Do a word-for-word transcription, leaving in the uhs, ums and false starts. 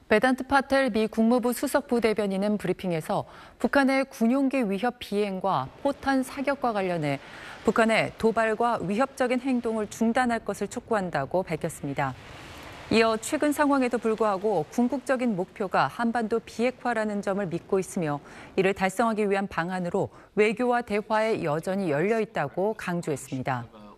베단트 파텔 미 국무부 수석부대변인은 브리핑에서 북한의 군용기 위협 비행과 포탄 사격과 관련해 북한의 도발과 위협적인 행동을 중단할 것을 촉구한다고 밝혔습니다. 이어 최근 상황에도 불구하고 궁극적인 목표가 한반도 비핵화라는 점을 믿고 있으며 이를 달성하기 위한 방안으로 외교와 대화에 여전히 열려 있다고 강조했습니다.